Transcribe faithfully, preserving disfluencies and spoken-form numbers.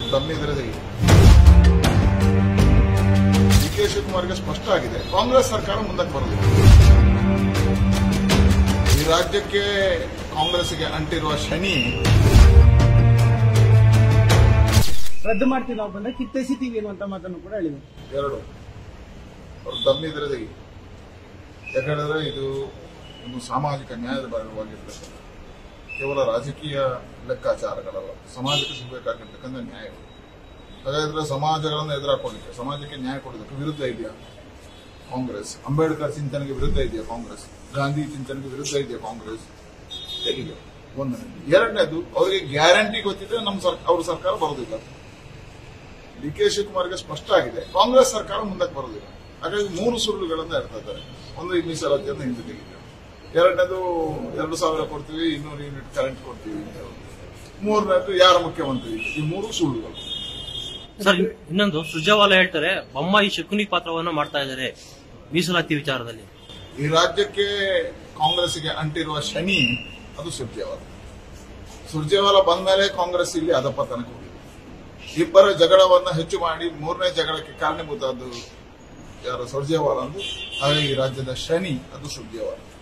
ದಮ್ಮಿದ್ರೆ D K ಶಿವಕುಮಾರ್ಗೆ ಸ್ಪಷ್ಟ ಆಗಿದೆ, ಕಾಂಗ್ರೆಸ್ ಸರ್ಕಾರ ಮುಂದಕ್ಕೆ ಬರುವುದಿಲ್ಲ. ಈ ರಾಜ್ಯಕ್ಕೆ ಕಾಂಗ್ರೆಸ್ಗೆ ಅಂಟಿರುವ ಶನಿ ರದ್ದು ಮಾಡ್ತೀವಿ ನಾವು ಬಂದ್ರೆ ಕಿತ್ತೆಸಿತೀವಿ ಅನ್ನುವಂತ ಮಾತನ್ನು ಕೂಡ ಹೇಳಿದೆ. ಎರಡು ಅವರು ದಮ್ಮಿದ್ರೆ ಡಿ ಯಾಕಂದ್ರೆ ಇದು ಒಂದು ಸಾಮಾಜಿಕ ನ್ಯಾಯದ ಭಾಗವಾಗಿರ್ತದೆ. ಕೇವಲ ರಾಜಕೀಯ ಲೆಕ್ಕಾಚಾರಗಳಲ್ಲ, ಸಮಾಜಕ್ಕೆ ಸಿಗಬೇಕಾಗಿರ್ತಕ್ಕಂಥ ನ್ಯಾಯ. ಹಾಗಾದ್ರೆ ಸಮಾಜಗಳನ್ನು ಎದುರಾಕೊಳ್ಳಿಕ್ಕೆ, ಸಮಾಜಕ್ಕೆ ನ್ಯಾಯ ಕೊಡೋದಕ್ಕೆ ವಿರುದ್ಧ ಇದೆಯಾ ಕಾಂಗ್ರೆಸ್? ಅಂಬೇಡ್ಕರ್ ಚಿಂತನೆಗೆ ವಿರುದ್ಧ ಇದೆಯಾ ಕಾಂಗ್ರೆಸ್? ಗಾಂಧಿ ಚಿಂತನೆಗೆ ವಿರುದ್ಧ ಇದೆಯಾ ಕಾಂಗ್ರೆಸ್? ಹೇಗಿದೆ? ಒಂದನೇದು. ಎರಡನೇದು, ಅವರಿಗೆ ಗ್ಯಾರಂಟಿ ಗೊತ್ತಿದ್ರೆ ನಮ್ಮ ಅವ್ರ ಸರ್ಕಾರ ಬರೋದಿಲ್ಲ. ಡಿ ಕೆ ಶಿವಕುಮಾರ್ಗೆ ಸ್ಪಷ್ಟ ಆಗಿದೆ, ಕಾಂಗ್ರೆಸ್ ಸರ್ಕಾರ ಮುಂದಕ್ಕೆ ಬರೋದಿಲ್ಲ. ಹಾಗಾಗಿ ಮೂರು ಸುಳ್ಳುಗಳನ್ನು ಹೇಳ್ತಾ ಇದ್ದಾರೆ. ಒಂದು, ಈ ಮೀಸಲಾತಿಯನ್ನು ಹಿಂದೆ ತೆಗೆದಿದೆ. ಎರಡನೇದು, ಎರಡು ಸಾವಿರ ಕೊಡ್ತೀವಿ, ಇನ್ನೂರು ಯೂನಿಟ್ ಕರೆಂಟ್ ಕೊಡ್ತೀವಿ ಅಂತ. ಮೂರನೇದು, ಯಾರ ಮುಖ್ಯಮಂತ್ರಿ? ಈ ಮೂರು ಸುಳ್ಳುಗಳು. ಸರ್, ಇನ್ನೊಂದು, ಸುರ್ಜೇವಾಲಾ ಹೇಳ್ತಾರೆ ಬೊಮ್ಮಾಯಿ ಶಕುನಿ ಪಾತ್ರವನ್ನು ಮಾಡ್ತಾ ಇದ್ದಾರೆ ಮೀಸಲಾತಿ ವಿಚಾರದಲ್ಲಿ. ಈ ರಾಜ್ಯಕ್ಕೆ ಕಾಂಗ್ರೆಸ್ಗೆ ಅಂಟಿರುವ ಶನಿ ಅದು ಸುರ್ಜೇವಾಲಾ. ಸುರ್ಜೇವಾಲಾ ಬಂದ ಮೇಲೆ ಕಾಂಗ್ರೆಸ್ ಇಲ್ಲಿ ಅಧಪತನಕ್ಕೆ ಹೋಗಿದೆ. ಇಬ್ಬರ ಜಗಳವನ್ನ ಹೆಚ್ಚು ಮಾಡಿ ಮೂರನೇ ಜಗಳಕ್ಕೆ ಕಾರಣೀಭೂತ ಅದು ಯಾರು? ಸುರ್ಜೇವಾಲಾ. ಅಂದ್ರೆ ಹಾಗಾಗಿ ಈ ರಾಜ್ಯದ ಶನಿ ಅದು ಸುರ್ಜೇವಾಲಾ.